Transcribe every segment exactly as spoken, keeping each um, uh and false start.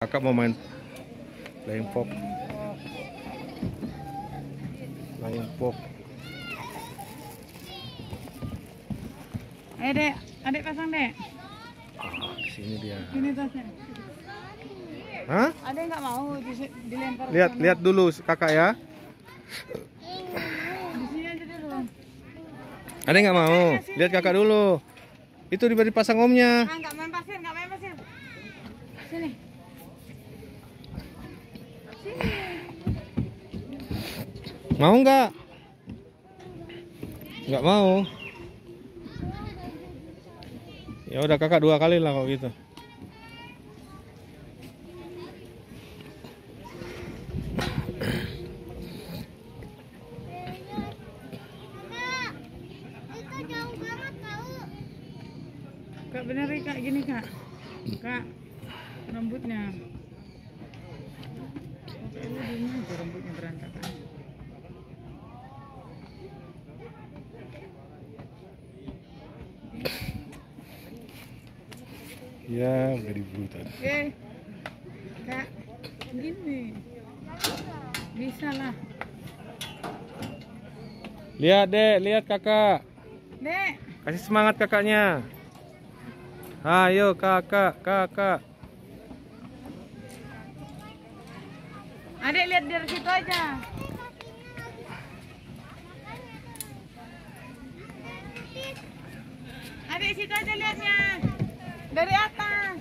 Kakak mau main playing pop. Playing pop. Ayo dek, adik pasang dek. Ah, di sini dia. Ini tasnya. Hah? Adek nggak mau di- dilempar. ke Lihat, sana. lihat dulu kakak ya. Di sini aja dulu. Ada nggak mau? Lihat kakak dulu. Itu diberi pasang omnya. Ah, nggak main pasir, nggak main pasir. Sini. Sini. Mau nggak? Nggak mau. Ya udah kakak dua kali lah kalau gitu. Kak bener ya, kak gini kak. Kak rambutnya. Oke, lu diem aja rambutnya berantakan. Ya, very brutal. Eh, kak, gini. Bisa lah. Lihat dek, lihat kakak. Dek, Kasih semangat kakaknya. Ayo kakak, kakak. adek lihat dari situ aja. Adek situ aja lihatnya. Dari atas.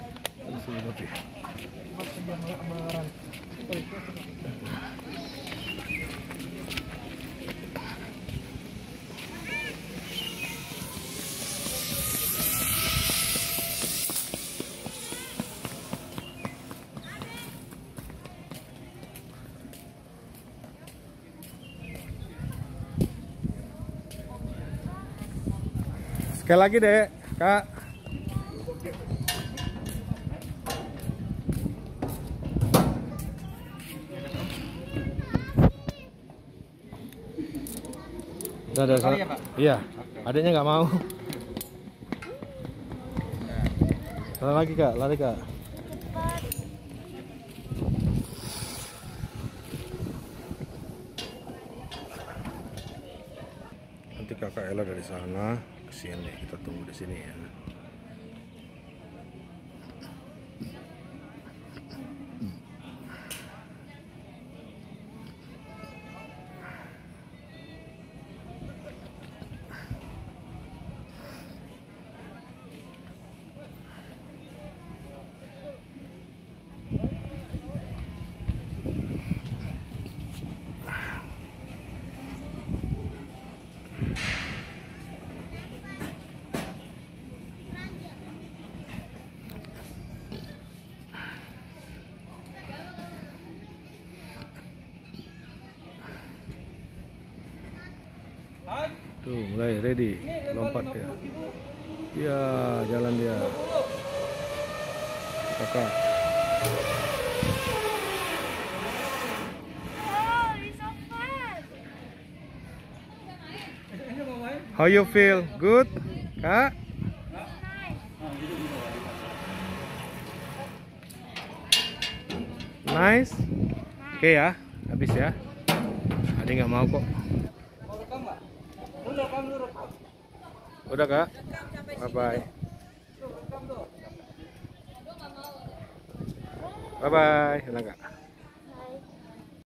Sekali lagi dek, kak. Udah, udah, Kali ya, Pak? Iya, adiknya nggak mau. Lari lagi kak, lari kak. Nanti kakak Ella dari sana ke sini, kita tunggu di sini ya. Tuh mulai ready, lompat dia. Iya, jalan dia. Kakak. How you feel? Good? Kak? Nice? Oke ya, habis ya. Adik nggak mau kok. Udah kak? Bye bye. Bye bye. Udah kak?